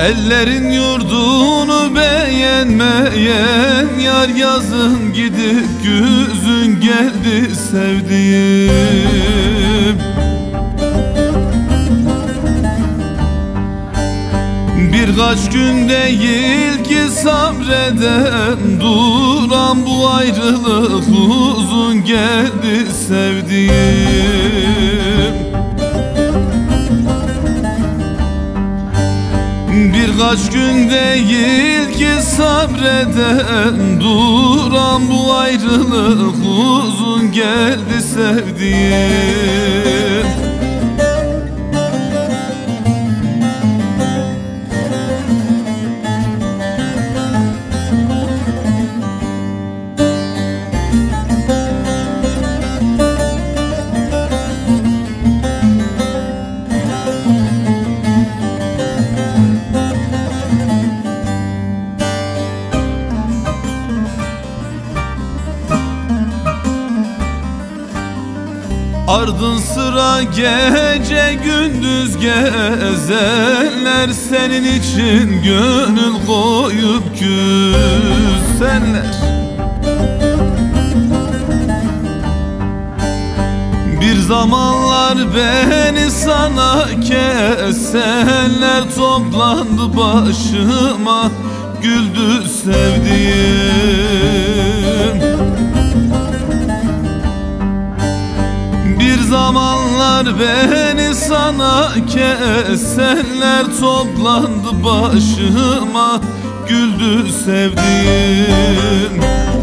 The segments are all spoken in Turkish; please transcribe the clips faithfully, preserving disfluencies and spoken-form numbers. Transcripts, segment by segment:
Ellerin yurdunu beğenmeyen yar, yazın gidip güzün geldi sevdiğim. Birkaç gün değil ki sabreden duran, bu ayrılık uzun geldi sevdiğim. Birkaç gün değil ki sabreden duran, bu ayrılık uzun geldi sevdiğim. Ardın sıra gece gündüz gezenler, senin için gönül koyup küsenler. Bir zamanlar beni sana kesenler, toplandı başıma güldü sevdiğim. Bir zamanlar beni sana kesenler, toplandı başıma güldü sevdiğim.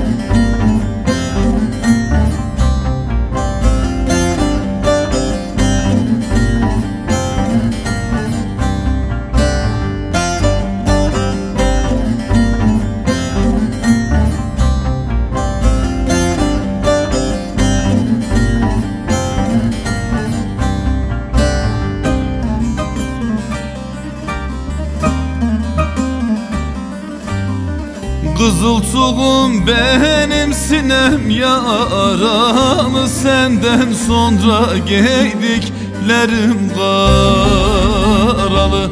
Kızıltuğum benim sinem yaralı, senden sonra giydiklerim karalı.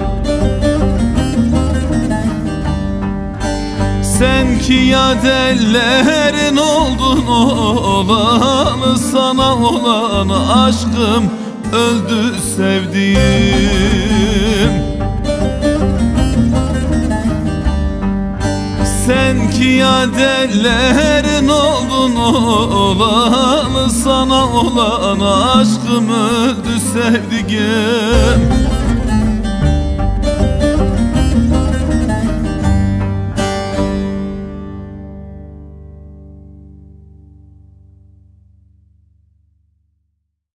Sen ki yad ellerin oldun olalı, sana olan aşkım öldü sevdiğim. Sen ki yad ellerin oldun olalı, sana olan aşkım öldü sevdiğim.